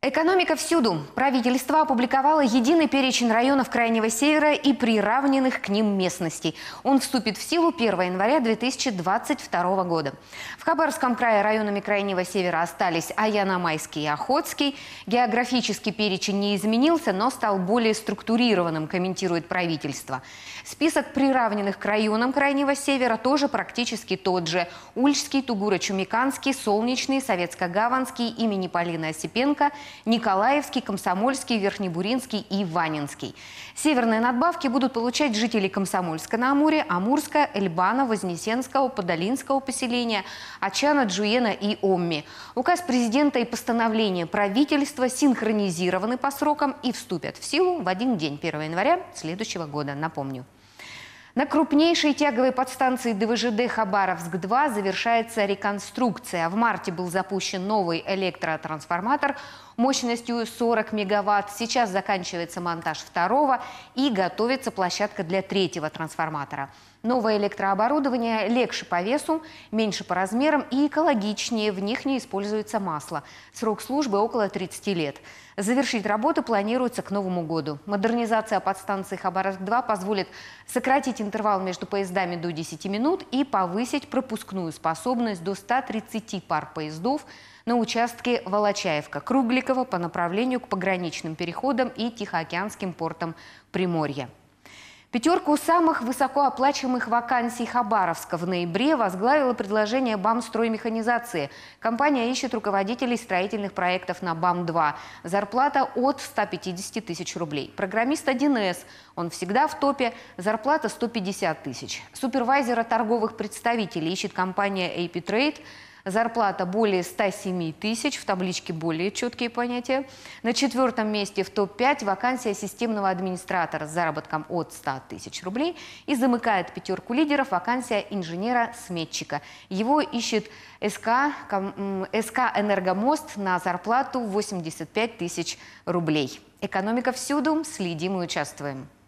Экономика всюду. Правительство опубликовало единый перечень районов Крайнего Севера и приравненных к ним местностей. Он вступит в силу 1 января 2022 года. В Хабаровском крае районами Крайнего Севера остались Аяна-Майский и Охотский. Географический перечень не изменился, но стал более структурированным, комментирует правительство. Список приравненных к районам Крайнего Севера тоже практически тот же. Ульчский, Тугуро-Чумиканский, Солнечный, Советско-Гаванский, имени Полины Осипенко, Николаевский, Комсомольский, Верхнебуринский и Ванинский. Северные надбавки будут получать жители Комсомольска-на-Амуре, Амурска, Эльбана, Вознесенского, Подолинского поселения, Ачана, Джуена и Омми. Указ президента и постановление правительства синхронизированы по срокам и вступят в силу в один день, 1 января следующего года, напомню. На крупнейшей тяговой подстанции ДВЖД Хабаровск-2 завершается реконструкция. В марте был запущен новый электротрансформатор мощностью 40 мегаватт. Сейчас заканчивается монтаж второго и готовится площадка для третьего трансформатора. Новое электрооборудование легче по весу, меньше по размерам и экологичнее. В них не используется масло. Срок службы около 30 лет. Завершить работу планируется к Новому году. Модернизация подстанции Хабаровск-2 позволит сократить интервал между поездами до 10 минут и повысить пропускную способность до 130 пар поездов на участке Волочаевка-Кругликово по направлению к пограничным переходам и Тихоокеанским портам Приморья. Пятерку самых высокооплачиваемых вакансий Хабаровска в ноябре возглавило предложение БАМ-строймеханизации. Компания ищет руководителей строительных проектов на БАМ-2. Зарплата от 150 тысяч рублей. Программист 1С, он всегда в топе, зарплата 150 тысяч. Супервайзера торговых представителей ищет компания AP Trade. Зарплата более 107 тысяч, в табличке более четкие понятия. На 4-м месте в топ-5 вакансия системного администратора с заработком от 100 тысяч рублей. И замыкает пятерку лидеров вакансия инженера-сметчика. Его ищет СК «Энергомост» на зарплату 85 тысяч рублей. Экономика всюду, следим и участвуем.